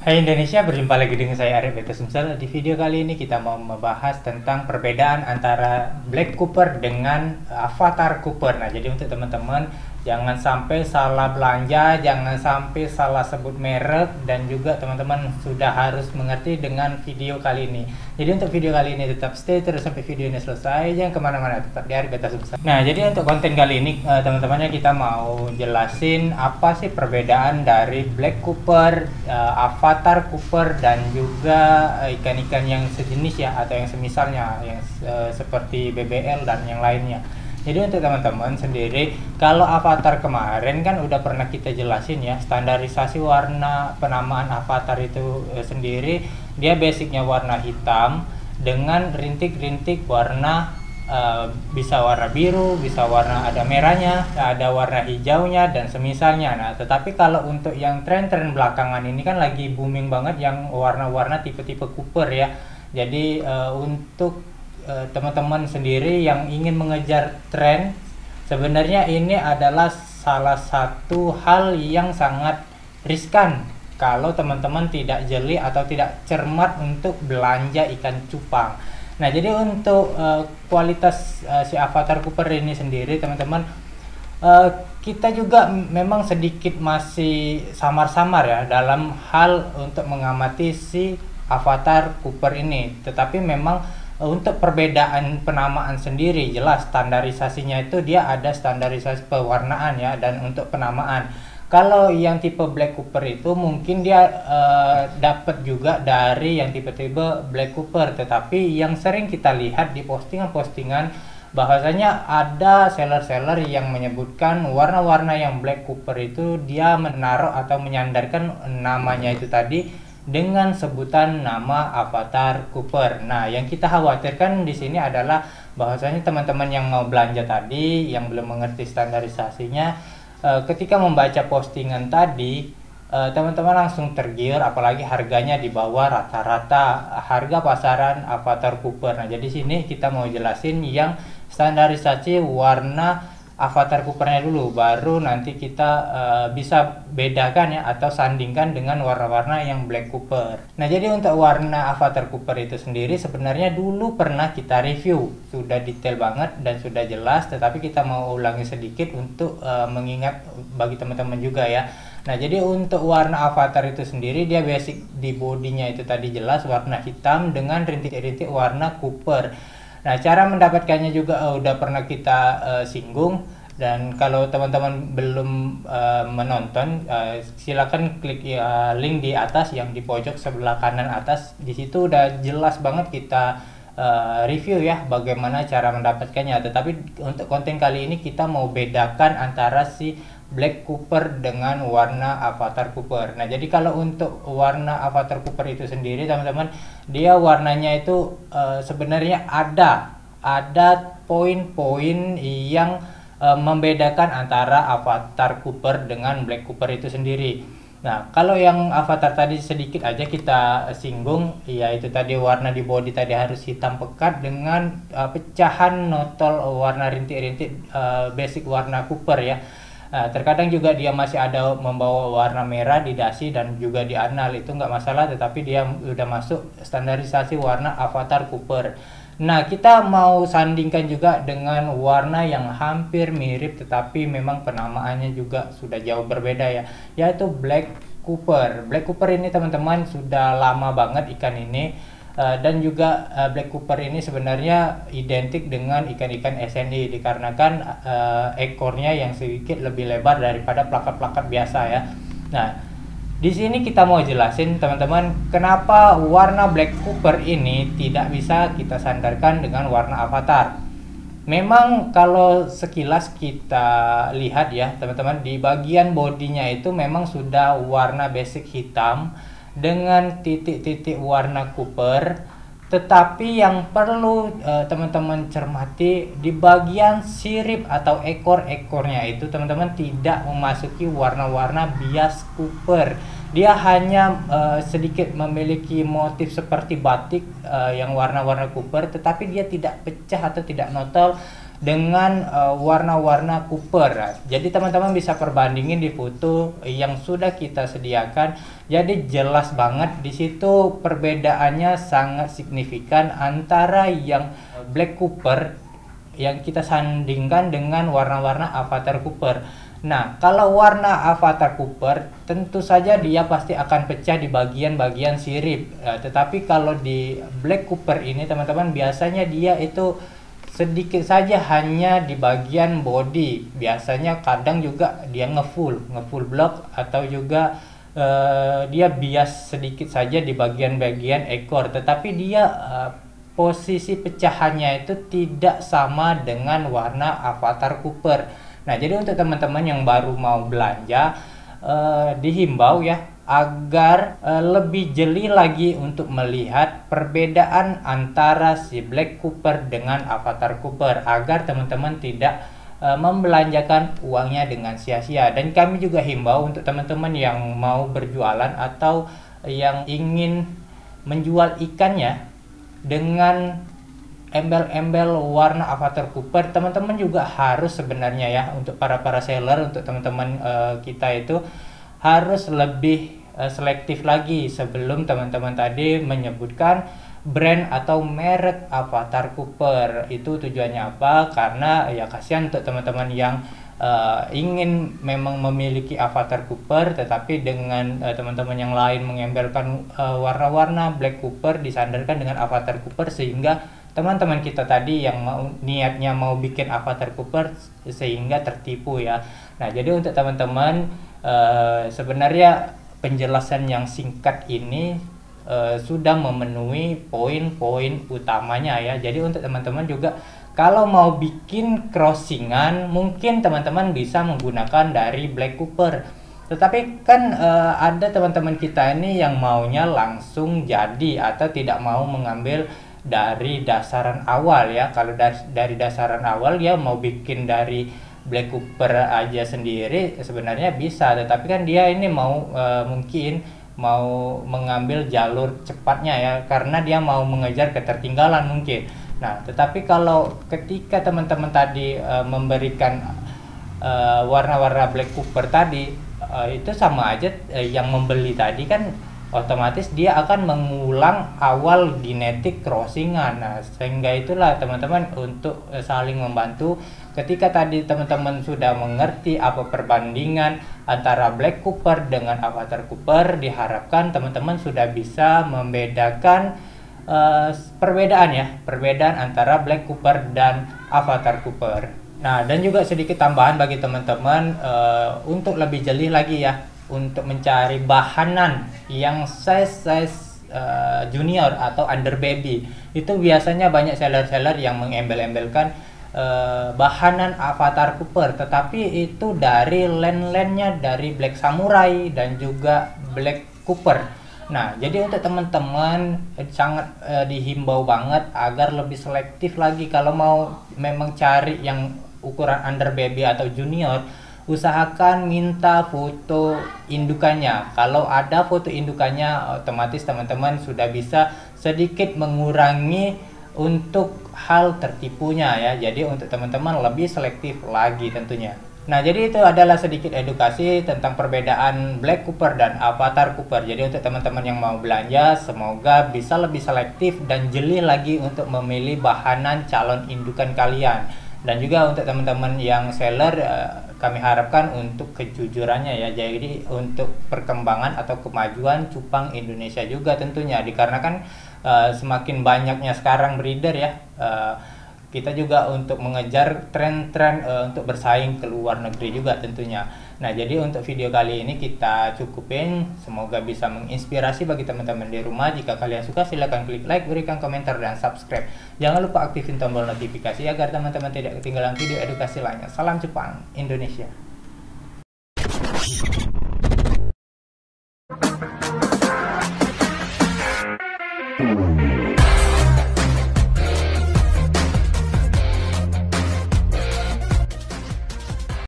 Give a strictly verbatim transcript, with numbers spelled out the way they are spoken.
Hai Indonesia, berjumpa lagi dengan saya Arif Beta Sumsel. Di video kali ini kita mau membahas tentang perbedaan antara Black Cooper dengan Avatar Cooper. Nah, jadi untuk teman-teman jangan sampai salah belanja, jangan sampai salah sebut merek, dan juga teman-teman sudah harus mengerti dengan video kali ini. Jadi untuk video kali ini tetap stay terus sampai video ini selesai, jangan kemana-mana, tetap di Arif Beta Sumsel. Nah, jadi untuk konten kali ini eh, teman-temannya kita mau jelasin apa sih perbedaan dari Black Cooper, eh, Avatar Cooper, dan juga eh, ikan-ikan yang sejenis ya, atau yang semisalnya yang eh, seperti B B L dan yang lainnya. Jadi untuk teman-teman sendiri, kalau Avatar kemarin kan udah pernah kita jelasin ya, standarisasi warna penamaan Avatar itu eh, sendiri, dia basicnya warna hitam dengan rintik-rintik warna, eh, bisa warna biru, bisa warna ada merahnya, ada warna hijaunya dan semisalnya. Nah, tetapi kalau untuk yang tren-tren belakangan ini kan lagi booming banget yang warna-warna tipe-tipe Cooper ya. Jadi eh, untuk eh, teman-teman sendiri yang ingin mengejar tren, sebenarnya ini adalah salah satu hal yang sangat riskan kalau teman-teman tidak jeli atau tidak cermat untuk belanja ikan cupang. Nah, jadi untuk uh, kualitas uh, si Avatar Cooper ini sendiri, teman-teman, uh, kita juga memang sedikit masih samar-samar ya dalam hal untuk mengamati si Avatar Cooper ini. Tetapi memang uh, untuk perbedaan penamaan sendiri jelas standarisasinya itu dia ada standarisasi pewarnaan ya, dan untuk penamaan. Kalau yang tipe Black Cooper itu mungkin dia uh, dapat juga dari yang tipe-tipe Black Cooper, tetapi yang sering kita lihat di postingan-postingan bahwasanya ada seller-seller yang menyebutkan warna-warna yang Black Cooper itu dia menaruh atau menyandarkan namanya itu tadi dengan sebutan nama Avatar Cooper. Nah, yang kita khawatirkan di sini adalah bahwasanya teman-teman yang mau belanja tadi yang belum mengerti standarisasinya, Uh, ketika membaca postingan tadi, uh, teman-teman langsung tergiur, apalagi harganya di bawah rata-rata harga pasaran Avatar Cooper. Nah, jadi sini kita mau jelasin yang standarisasi warna Avatar Coopernya dulu, baru nanti kita uh, bisa bedakan ya atau sandingkan dengan warna-warna yang Black Cooper. Nah, jadi untuk warna Avatar Cooper itu sendiri sebenarnya dulu pernah kita review, sudah detail banget dan sudah jelas, tetapi kita mau ulangi sedikit untuk uh, mengingat bagi teman-teman juga ya. Nah, jadi untuk warna Avatar itu sendiri dia basic di bodinya itu tadi jelas warna hitam dengan rintik-rintik warna Cooper. Nah, cara mendapatkannya juga uh, udah pernah kita uh, singgung, dan kalau teman-teman belum uh, menonton, uh, silakan klik uh, link di atas yang di pojok sebelah kanan atas. Di situ udah jelas banget kita uh, review ya bagaimana cara mendapatkannya. Tetapi untuk konten kali ini kita mau bedakan antara si Black Cooper dengan warna Avatar Cooper. Nah, jadi kalau untuk warna Avatar Cooper itu sendiri, teman-teman, dia warnanya itu uh, sebenarnya ada ada poin-poin yang uh, membedakan antara Avatar Cooper dengan Black Cooper itu sendiri. Nah, kalau yang Avatar tadi sedikit aja kita singgung, yaitu tadi warna di body tadi harus hitam pekat dengan uh, pecahan notol warna rintik-rintik uh, basic warna Cooper ya. Nah, terkadang juga dia masih ada membawa warna merah di dasi dan juga di anal, itu nggak masalah, tetapi dia udah masuk standarisasi warna Avatar Cooper. Nah, kita mau sandingkan juga dengan warna yang hampir mirip tetapi memang penamaannya juga sudah jauh berbeda ya, yaitu Black Cooper. Black Cooper ini teman-teman sudah lama banget ikan ini. Uh, dan juga uh, Black Cooper ini sebenarnya identik dengan ikan-ikan S N I dikarenakan uh, ekornya yang sedikit lebih lebar daripada plakat-plakat biasa ya. Nah, di sini kita mau jelasin teman-teman kenapa warna Black Cooper ini tidak bisa kita sandarkan dengan warna Avatar. Memang kalau sekilas kita lihat ya teman-teman, di bagian bodinya itu memang sudah warna basic hitam dengan titik-titik warna Cooper, tetapi yang perlu uh, teman-teman cermati di bagian sirip atau ekor-ekornya itu teman-teman tidak memasuki warna-warna bias Cooper. Dia hanya uh, sedikit memiliki motif seperti batik uh, yang warna-warna Cooper, tetapi dia tidak pecah atau tidak notol dengan uh, warna-warna Cooper. Jadi teman-teman bisa perbandingin di foto yang sudah kita sediakan. Jadi jelas banget di situ perbedaannya sangat signifikan antara yang Black Cooper yang kita sandingkan dengan warna-warna Avatar Cooper. Nah, kalau warna Avatar Cooper tentu saja dia pasti akan pecah di bagian-bagian sirip. Uh, tetapi kalau di Black Cooper ini teman-teman biasanya dia itu sedikit saja hanya di bagian body. Biasanya kadang juga dia ngefull, ngefull block atau juga uh, dia bias sedikit saja di bagian-bagian ekor. Tetapi dia uh, posisi pecahannya itu tidak sama dengan warna Avatar Cooper. Nah, jadi untuk teman-teman yang baru mau belanja, uh, dihimbau ya agar uh, lebih jeli lagi untuk melihat perbedaan antara si Black Cooper dengan Avatar Cooper agar teman-teman tidak uh, membelanjakan uangnya dengan sia-sia. Dan kami juga himbau untuk teman-teman yang mau berjualan atau yang ingin menjual ikannya dengan embel-embel warna Avatar Cooper, teman-teman juga harus sebenarnya ya untuk para para seller, untuk teman-teman uh, kita itu harus lebih uh, selektif lagi sebelum teman-teman tadi menyebutkan brand atau merek Avatar Cooper. Itu tujuannya apa? Karena ya kasihan untuk teman-teman yang uh, ingin memang memiliki Avatar Cooper, tetapi dengan uh, teman-teman yang lain mengembelkan uh, warna-warna Black Cooper disandarkan dengan Avatar Cooper, sehingga teman-teman kita tadi yang mau niatnya mau bikin Avatar Cooper sehingga tertipu ya. Nah, jadi untuk teman-teman uh, sebenarnya penjelasan yang singkat ini uh, sudah memenuhi poin-poin utamanya ya. Jadi untuk teman-teman juga kalau mau bikin crossingan mungkin teman-teman bisa menggunakan dari Black Cooper. Tetapi kan uh, ada teman-teman kita ini yang maunya langsung jadi atau tidak mau mengambil dari dasaran awal ya. Kalau das dari dasaran awal dia mau bikin dari Black Cooper aja sendiri sebenarnya bisa, tetapi kan dia ini mau e, mungkin mau mengambil jalur cepatnya ya, karena dia mau mengejar ketertinggalan mungkin. Nah, tetapi kalau ketika teman-teman tadi e, memberikan warna-warna Black Cooper tadi, e, itu sama aja e, yang membeli tadi kan otomatis dia akan mengulang awal genetik crossingan. Nah, sehingga itulah teman-teman untuk saling membantu. Ketika tadi teman-teman sudah mengerti apa perbandingan antara Black Cooper dengan Avatar Cooper, diharapkan teman-teman sudah bisa membedakan uh, perbedaan ya, perbedaan antara Black Cooper dan Avatar Cooper. Nah, dan juga sedikit tambahan bagi teman-teman uh, untuk lebih jeli lagi ya, untuk mencari bahanan yang size-size uh, junior atau under baby. Itu biasanya banyak seller-seller yang mengembel-embelkan uh, bahanan Avatar Cooper, tetapi itu dari len-lennya dari Black Samurai dan juga Black Cooper. Nah, jadi untuk teman-teman sangat uh, dihimbau banget agar lebih selektif lagi kalau mau memang cari yang ukuran under baby atau junior. Usahakan minta foto indukannya. Kalau ada foto indukannya, otomatis teman-teman sudah bisa sedikit mengurangi untuk hal tertipunya ya. Jadi untuk teman-teman lebih selektif lagi tentunya. Nah, jadi itu adalah sedikit edukasi tentang perbedaan Black Cooper dan Avatar Cooper. Jadi untuk teman-teman yang mau belanja, semoga bisa lebih selektif dan jeli lagi untuk memilih bahanan calon indukan kalian. Dan juga untuk teman-teman yang seller, kami harapkan untuk kejujurannya ya. Jadi untuk perkembangan atau kemajuan cupang Indonesia juga tentunya, dikarenakan uh, semakin banyaknya sekarang breeder ya, uh, kita juga untuk mengejar tren-tren uh, untuk bersaing ke luar negeri juga tentunya. Nah, jadi untuk video kali ini kita cukupin, semoga bisa menginspirasi bagi teman-teman di rumah. Jika kalian suka silahkan klik like, berikan komentar dan subscribe. Jangan lupa aktifin tombol notifikasi agar teman-teman tidak ketinggalan video edukasi lainnya. Salam cupang Indonesia. Hmm.